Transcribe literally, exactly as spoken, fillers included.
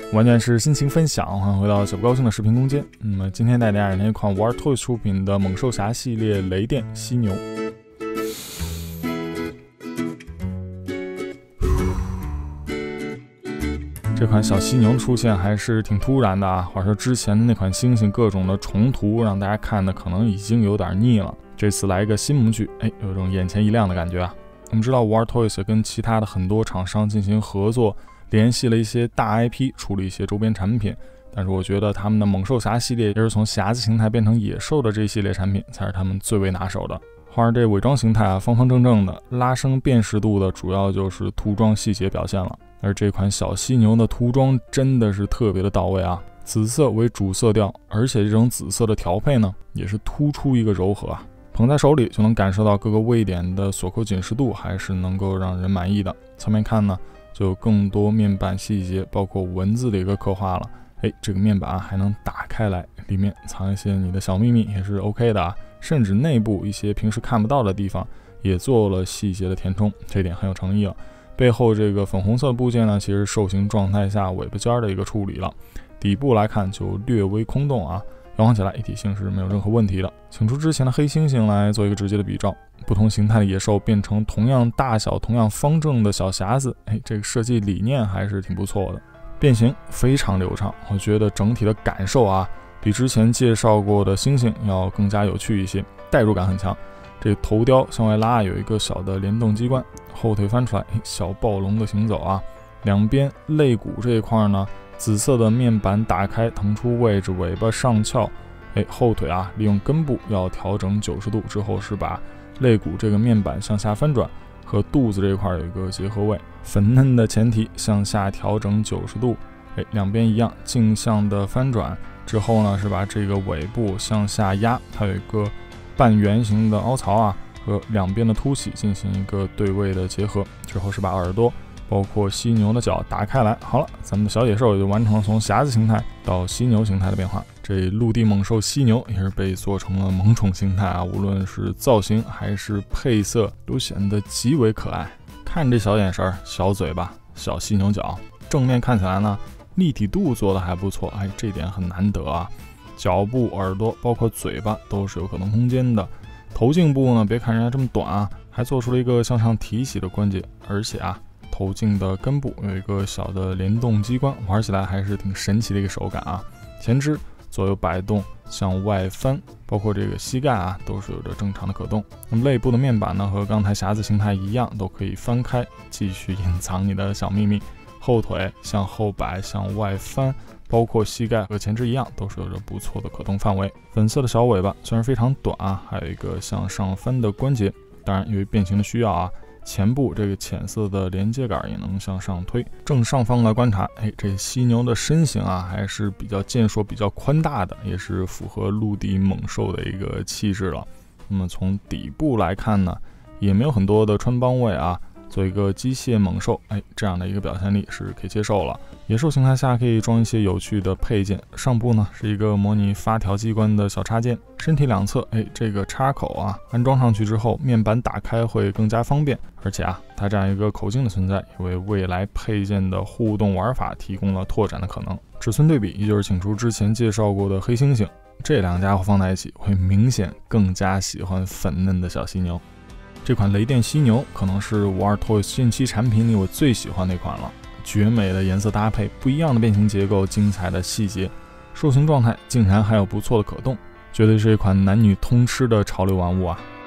完全是心情分享，欢迎回到小不高兴的视频空间。那么今天带大家来一款 War Toys 出品的猛兽侠系列雷电犀牛。这款小犀牛的出现还是挺突然的啊，话说之前的那款猩猩各种的重涂，让大家看的可能已经有点腻了。这次来一个新模具，哎，有种眼前一亮的感觉啊。我们知道 War Toys 跟其他的很多厂商进行合作，联系了一些大 I P， 出了一些周边产品。但是我觉得他们的猛兽侠系列，也是从匣子形态变成野兽的这一系列产品，才是他们最为拿手的。话说这伪装形态啊，方方正正的，拉升辨识度的主要就是涂装细节表现了。而这款小犀牛的涂装真的是特别的到位啊，紫色为主色调，而且这种紫色的调配呢，也是突出一个柔和啊。捧在手里就能感受到各个位点的锁扣紧实度还是能够让人满意的。侧面看呢，就有更多面板细节，包括文字的一个刻画了。哎，这个面板还能打开来，里面藏一些你的小秘密也是 OK 的啊。甚至内部一些平时看不到的地方也做了细节的填充，这点很有诚意了。背后这个粉红色的部件呢，其实兽形状态下尾巴尖的一个处理了。底部来看就略微空洞啊，摇晃起来一体性是没有任何问题的。请出之前的黑猩猩来做一个直接的比照，不同形态的野兽变成同样大小、同样方正的小匣子，哎，这个设计理念还是挺不错的。变形非常流畅，我觉得整体的感受啊，比之前介绍过的猩猩要更加有趣一些，代入感很强。这个头雕向外拉，有一个小的联动机关，后腿翻出来，小暴龙的行走啊。两边肋骨这一块呢，紫色的面板打开腾出位置，尾巴上翘。哎，后腿啊，利用根部要调整九十度之后，是把肋骨这个面板向下翻转，和肚子这一块有一个结合位。粉嫩的前提向下调整九十度，哎，两边一样镜像的翻转之后呢，是把这个尾部向下压，它有一个半圆形的凹槽啊，和两边的凸起进行一个对位的结合。之后是把耳朵包括犀牛的脚打开来，好了，咱们的小野兽也就完成了从匣子形态到犀牛形态的变化。这陆地猛兽犀牛也是被做成了萌宠形态啊，无论是造型还是配色都显得极为可爱。看这小眼神、小嘴巴、小犀牛角，正面看起来呢，立体度做的还不错，哎，这点很难得啊。脚部、耳朵包括嘴巴都是有可能空间的。头颈部呢，别看人家这么短啊，还做出了一个向上提起的关节，而且啊，头颈的根部有一个小的联动机关，玩起来还是挺神奇的一个手感啊。前肢左右摆动，向外翻，包括这个膝盖啊，都是有着正常的可动。那么肋部的面板呢，和刚才匣子形态一样，都可以翻开，继续隐藏你的小秘密。后腿向后摆，向外翻，包括膝盖和前肢一样，都是有着不错的可动范围。粉色的小尾巴虽然非常短啊，还有一个向上翻的关节。当然，由于变形的需要啊，前部这个浅色的连接杆也能向上推。正上方来观察，哎，这犀牛的身形啊，还是比较健硕、比较宽大的，也是符合陆地猛兽的一个气质了。那么从底部来看呢，也没有很多的穿帮位啊。做一个机械猛兽，哎，这样的一个表现力是可以接受了。野兽形态下可以装一些有趣的配件，上部呢是一个模拟发条机关的小插件，身体两侧，哎，这个插口啊，安装上去之后，面板打开会更加方便。而且啊，它这样一个口径的存在，也为未来配件的互动玩法提供了拓展的可能。尺寸对比，也就是请出之前介绍过的黑猩猩，这两家伙放在一起，会明显更加喜欢粉嫩的小犀牛。这款雷电犀牛可能是 War Toys 近期产品里我最喜欢的一款了，绝美的颜色搭配，不一样的变形结构，精彩的细节，兽形状态竟然还有不错的可动，绝对是一款男女通吃的潮流玩物啊！